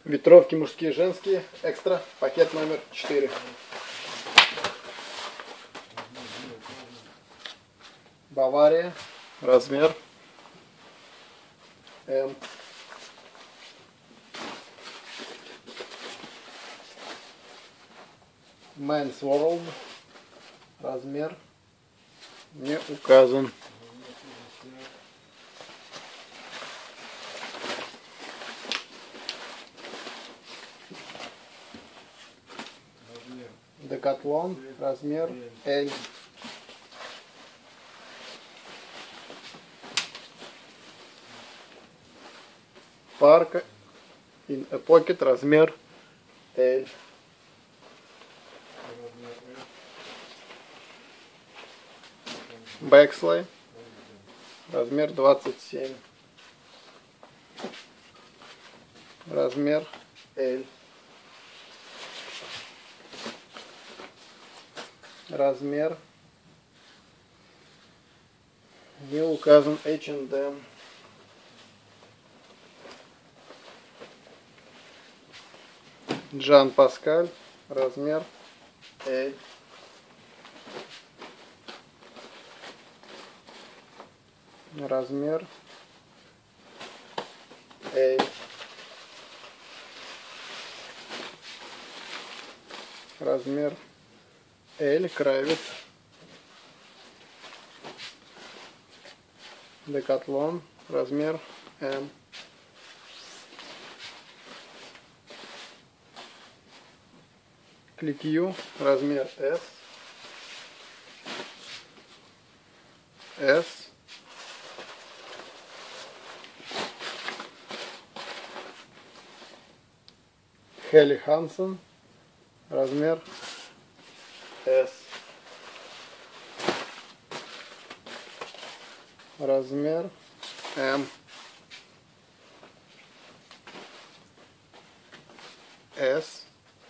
Ветровки мужские и женские. Экстра. Пакет номер 4. Бавария. Размер М. Men's World. Размер не указан. Decathlon. Размер L. Парка in a Pocket. Размер L. Бэкслей. Размер 27. Размер L. Размер не указан. H&M. Жан Паскаль. Размер L. Размер L. Размер L. Кравец. Decathlon. Размер M. Кликью. Размер S. S. Хелли Хансен. Размер S. Размер M. S.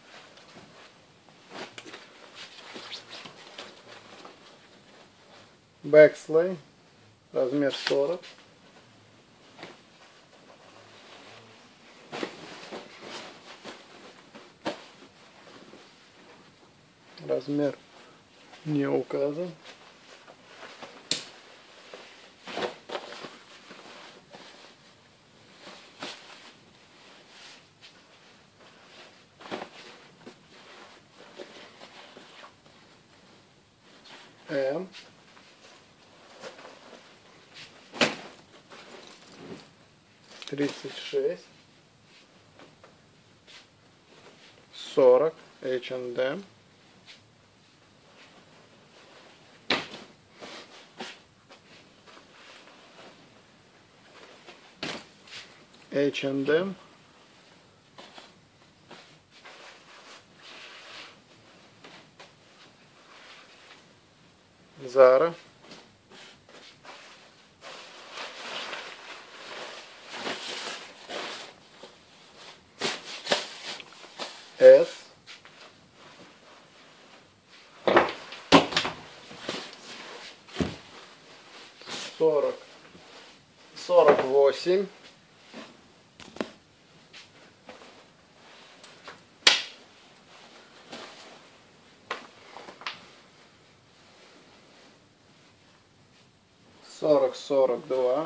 Бэкслей. Размер 40. Размер не указан. М. Тридцать 40. H&M. H&M. Zara. S. Сорок 48. Сорок 2.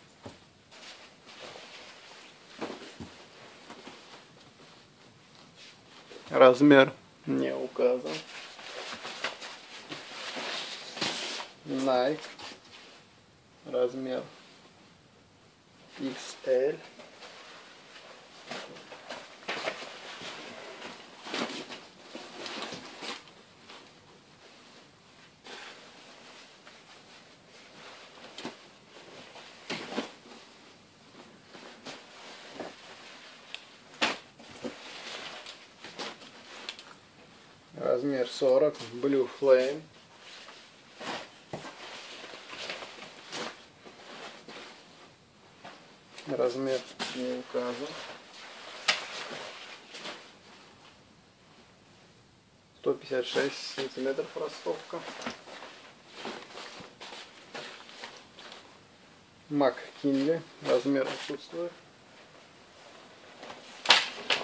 Размер не указан. Nike. Размер XL. Размер 40. Blue Flame. Размер не указан. 156 сантиметров ростовка. Мак Кинли. Размер отсутствует.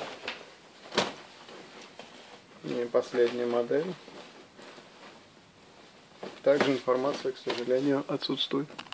Не последняя модель. Также информация, к сожалению, отсутствует.